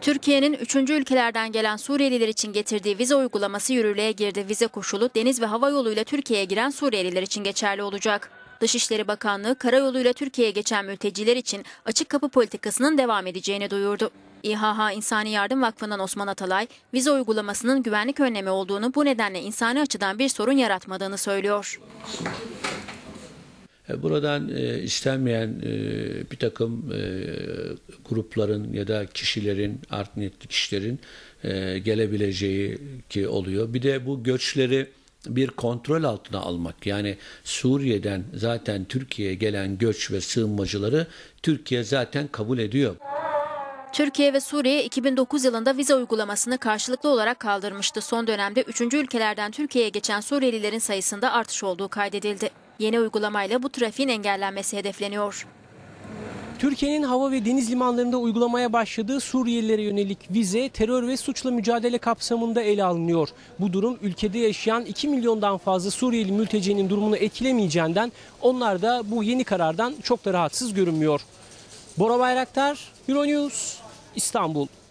Türkiye'nin 3. ülkelerden gelen Suriyeliler için getirdiği vize uygulaması yürürlüğe girdi. Vize koşulu deniz ve hava yoluyla Türkiye'ye giren Suriyeliler için geçerli olacak. Dışişleri Bakanlığı karayoluyla Türkiye'ye geçen mülteciler için açık kapı politikasının devam edeceğini duyurdu. İHH İnsani Yardım Vakfı'ndan Osman Atalay, vize uygulamasının güvenlik önlemi olduğunu, bu nedenle insani açıdan bir sorun yaratmadığını söylüyor. Buradan istenmeyen bir takım grupların ya da kişilerin, art niyetli kişilerin gelebileceği ki oluyor. Bir de bu göçleri bir kontrol altına almak. Yani Suriye'den zaten Türkiye'ye gelen göç ve sığınmacıları Türkiye zaten kabul ediyor. Türkiye ve Suriye 2009 yılında vize uygulamasını karşılıklı olarak kaldırmıştı. Son dönemde 3. ülkelerden Türkiye'ye geçen Suriyelilerin sayısında artış olduğu kaydedildi. Yeni uygulamayla bu trafiğin engellenmesi hedefleniyor. Türkiye'nin hava ve deniz limanlarında uygulamaya başladığı Suriyelilere yönelik vize terör ve suçla mücadele kapsamında ele alınıyor. Bu durum ülkede yaşayan 2 milyondan fazla Suriyeli mültecinin durumunu etkilemeyeceğinden onlar da bu yeni karardan çok da rahatsız görünmüyor. Bora Bayraktar, Euronews, İstanbul.